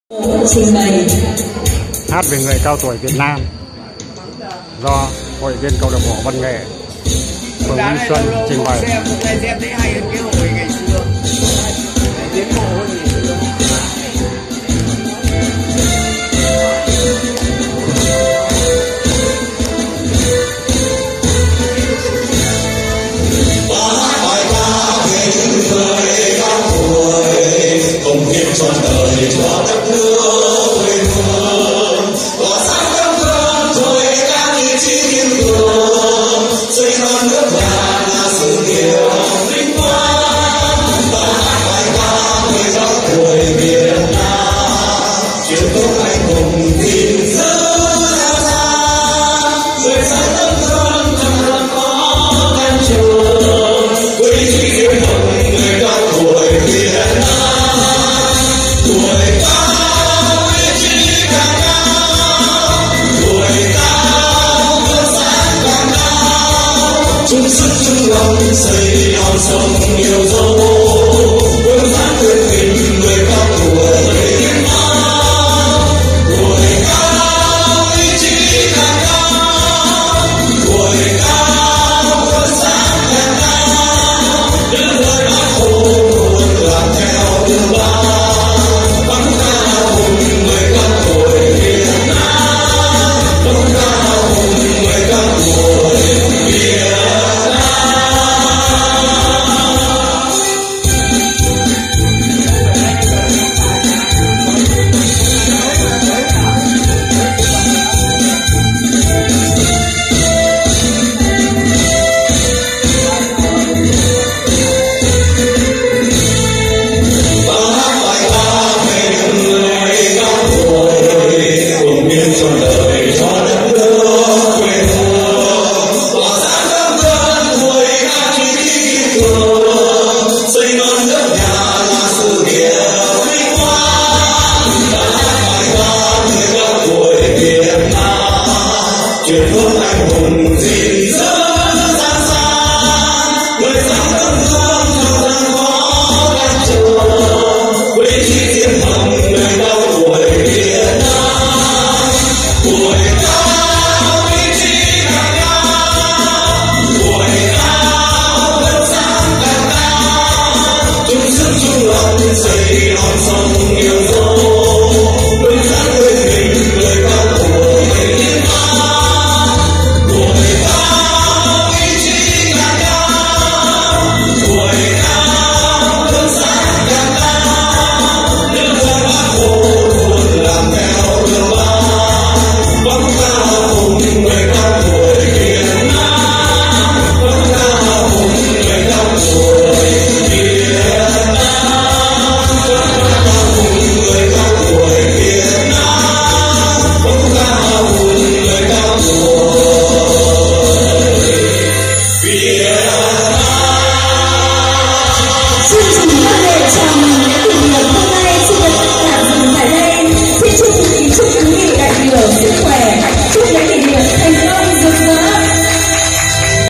Trình bày hát về người cao tuổi Việt Nam do Hội viên câu lạc bộ văn nghệ phường Vinh Xuân trình bày. Xem thấy hay hơn cái hồi ngày xưa, tiến bộ hơn ngày xưa. Công hiến trọn đời cho đất nước quê hương, tỏa sáng tấm gương thôi các ý chí kiên cường, xây non nước nhà là sự nghiệp vinh quang. Ta hát bài ca người cao tuổi Việt Nam, truyền thống anh hùng gìn giữ ra xa, người sáng tấm gương trong gian khó khăn trường, với ý chí kiên cường người cao tuổi Việt Nam. Chung sức chung lòng xây non sông yêu dấu, vương dáng quyền tình người cao tuổi Việt Nam. Tuổi cao ý chí càng cao, tuổi cao vương dáng càng cao, những lời bác Hồ luôn làm theo đường bác. Vang ca hùng người cao tuổi Việt Nam, vang ca hùng người cao tuổi Việt Nam. Trong đời cho đất nước quê hương, tỏa sáng tấm gương tuổi các chí kiên cường, xây non nước nhà là sự nghiệp vinh quang. Ta hát bài ca người cao tuổi Việt Nam, truyền thống anh hùng.